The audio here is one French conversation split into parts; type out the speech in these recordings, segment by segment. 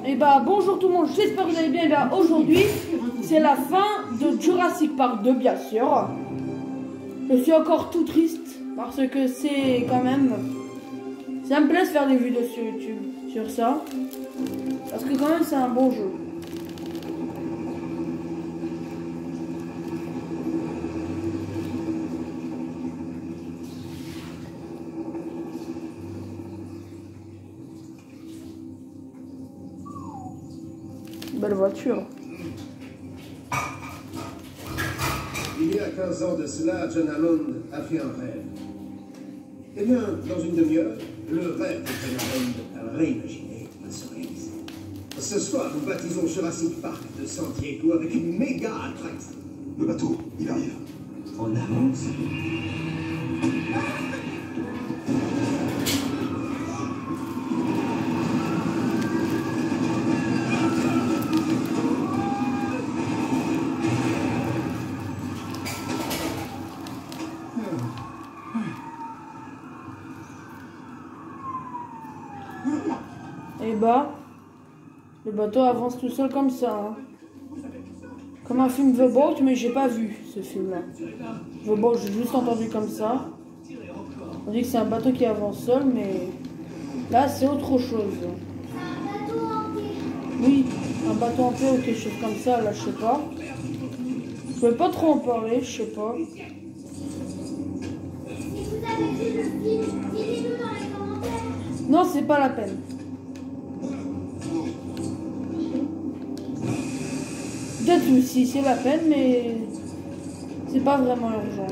Et bah bonjour tout le monde, j'espère que vous allez bien. Et bah aujourd'hui, c'est la fin de Jurassic Park 2 bien sûr. Je suis encore tout triste parce que c'est quand même... Ça me plaît de faire des vidéos sur YouTube sur ça. Parce que quand même c'est un bon jeu. Belle voiture. Il y a 15 ans de cela, John Hammond a fait un rêve. Eh bien, dans une demi-heure, le rêve de John Hammond réimaginé va se réaliser. Ce soir, nous baptisons Jurassic Park de San Diego avec une méga attraction. Le bateau, il arrive. En avance. Et bah, le bateau avance tout seul comme ça. Hein. Comme un film The Boat, mais j'ai pas vu ce film-là. The Boat, j'ai juste entendu comme ça. On dit que c'est un bateau qui avance seul, mais là c'est autre chose. Oui, un bateau en paix ou quelque chose comme ça, là je sais pas. Je peux pas trop en parler, je sais pas. Non, c'est pas la peine. Peut-être aussi, c'est la peine, mais c'est pas vraiment urgent.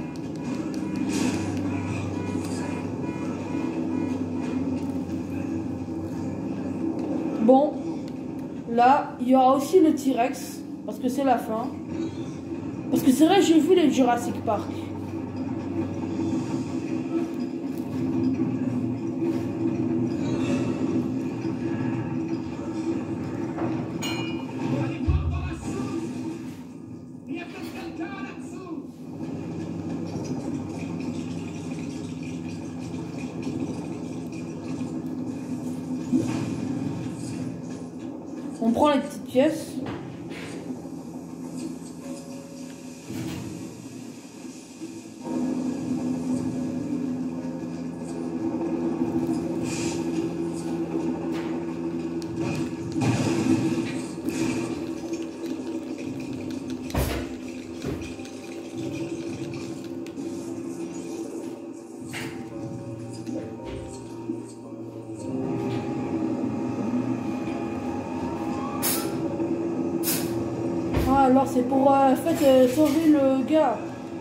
Bon, là, il y aura aussi le T-Rex, parce que c'est la fin. Parce que c'est vrai, j'ai vu les Jurassic Park. On prend les petites pièces. Alors c'est pour sauver le gars.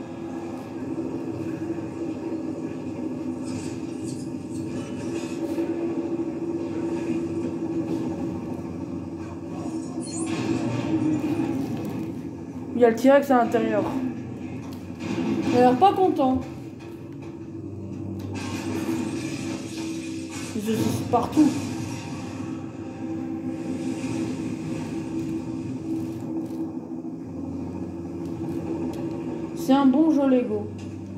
Il y a le T-Rex à l'intérieur. Il a l'air pas content. Ils existent partout. C'est un bon jeu Lego.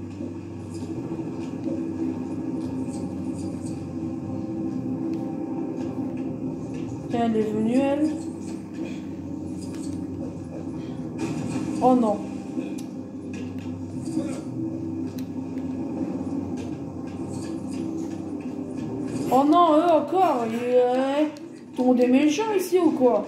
Tiens, elle est venue, elle. Oh non. Oh non, eux encore. Tout le monde est méchant ici ou quoi?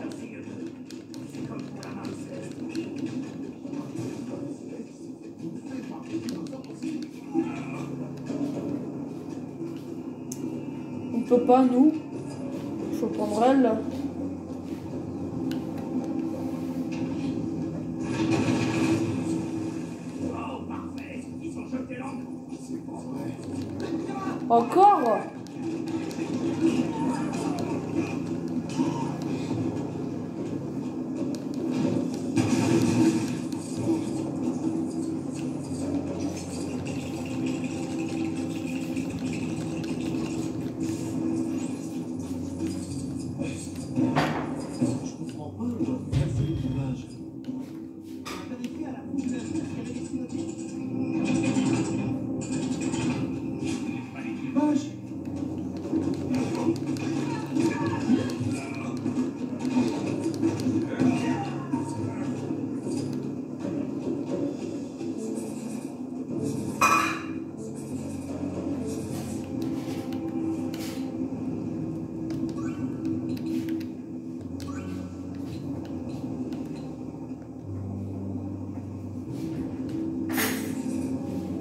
On peut pas, nous. Faut prendre elle, là. Encore?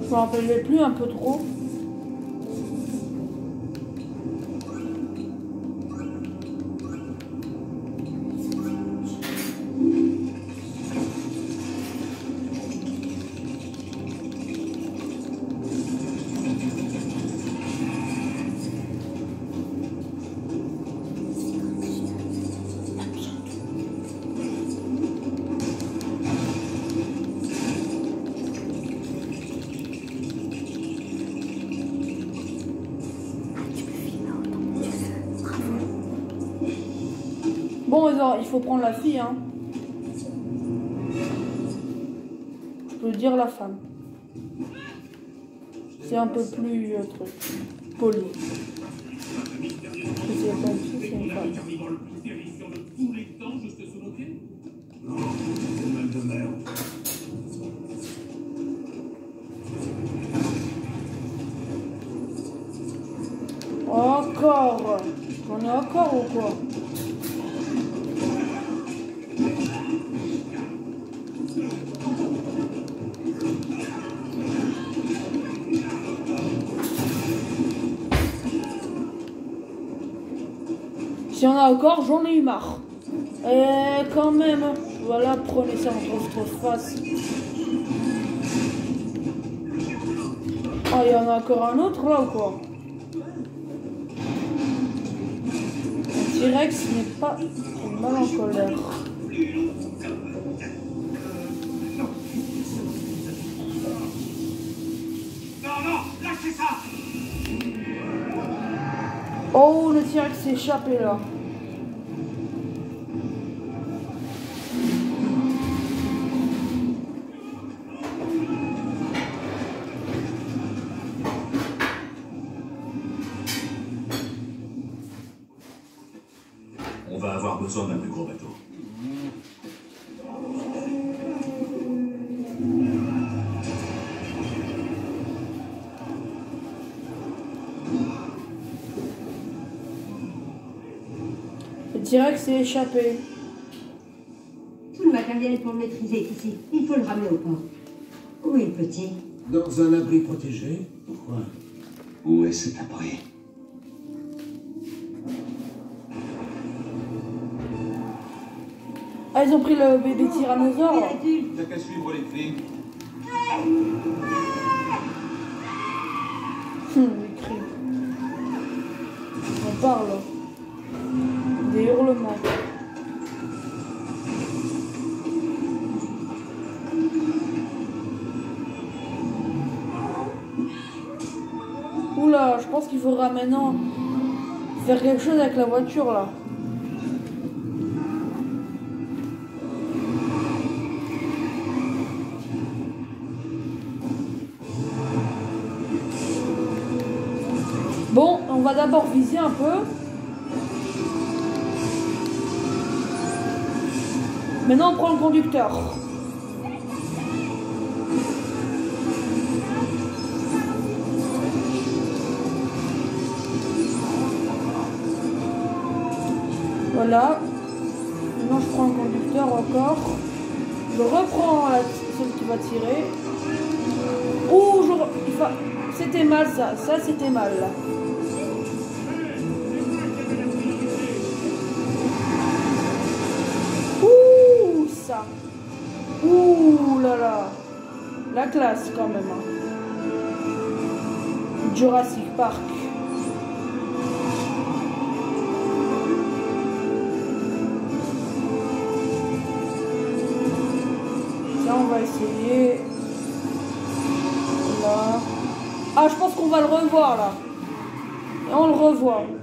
Je m'en rappelais plus un peu trop. Bon, il faut prendre la fille, hein. Je peux dire la femme. C'est un peu plus truc poli. C'est pas une fille, c'est une femme. Encore. On est encore ou quoi? Si on a encore, j'en ai eu marre. Et quand même, voilà, prenez ça en votre face. Ah, il y en a encore un autre là ou quoi? Le T-Rex n'est pas mal en colère. Oh, le T-Rex s'est échappé là. On va avoir besoin d'un plus gros bateau. Le T-Rex s'est échappé. Tout le matériel pour le maîtriser est ici. Il faut le ramener au port. Où est le petit? Dans un abri protégé? Pourquoi? Où est cet abri? Ah, ils ont pris le bébé tyrannosaure. T'as qu'à suivre les cris. Les cris. On parle. Des hurlements. Oula, je pense qu'il faudra maintenant faire quelque chose avec la voiture là. Bon, on va d'abord viser un peu. Maintenant, on prend le conducteur. Voilà. Maintenant, je prends le conducteur encore. Je reprends celle qui va tirer. Ouh, c'était mal ça. Ça, c'était mal. Ouh, ça. Ouh là là. La classe quand même. Hein. Jurassic Park. Ça, on va essayer. Là. Ah, je pense qu'on va le revoir là. Et on le revoit.